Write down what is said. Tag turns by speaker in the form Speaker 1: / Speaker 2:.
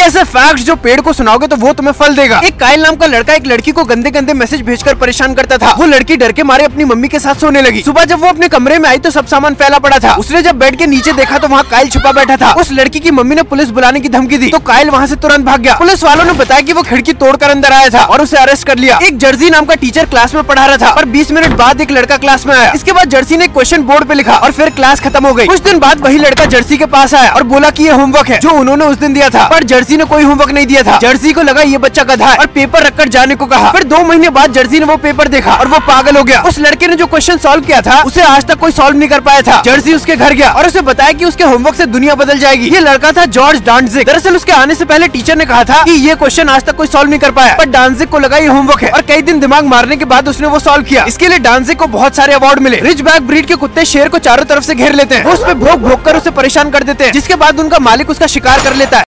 Speaker 1: ऐसे फैक्ट्स जो पेड़ को सुनाओगे तो वो तुम्हें फल देगा। एक कायल नाम का लड़का एक लड़की को गंदे गंदे मैसेज भेजकर परेशान करता था। वो लड़की डर के मारे अपनी मम्मी के साथ सोने लगी। सुबह जब वो अपने कमरे में आई तो सब सामान फैला पड़ा था। उसने जब बेड के नीचे देखा तो वहाँ कायल छुपा बैठा था। उस लड़की की मम्मी ने पुलिस बुलाने की धमकी दी तो कायल वहाँ से तुरंत भाग गया। पुलिस वालों ने बताया कि वो खिड़की तोड़कर अंदर आया था और उसे अरेस्ट कर लिया। एक जर्सी नाम का टीचर क्लास में पढ़ा रहा था और 20 मिनट बाद एक लड़का क्लास में आया। इसके बाद जर्सी ने क्वेश्चन बोर्ड पे लिखा और फिर क्लास खत्म हो गई। कुछ दिन बाद वही लड़का जर्सी के पास आया और बोला कि ये होमवर्क है जो उन्होंने उस दिन दिया था, पर जर्सी ने कोई होमवर्क नहीं दिया था। जर्सी को लगा ये बच्चा गधा है और पेपर रखकर जाने को कहा। फिर 2 महीने बाद जर्सी ने वो पेपर देखा और वो पागल हो गया। उस लड़के ने जो क्वेश्चन सॉल्व किया था उसे आज तक कोई सॉल्व नहीं कर पाया था। जर्सी उसके घर गया और उसे बताया कि उसके होमवर्क से दुनिया बदल जाएगी। ये लड़का था जॉर्ज डांजिक। दरअसल उसके आने से पहले टीचर ने कहा था कि ये क्वेश्चन आज तक कोई सॉल्व नहीं कर पाया, पर डांजिक को लगा ये होमवर्क है और कई दिन दिमाग मारने के बाद उसने वो सॉल्व किया। इसके लिए डांजिक को बहुत सारे अवार्ड मिले। रिचबैक ब्रीड के कुत्ते शेर को चारों तरफ से घेर लेते हैं, वो उस पे भौंक भौंक कर उसे परेशान कर देते हैं, जिसके बाद उनका मालिक उसका शिकार कर लेता है।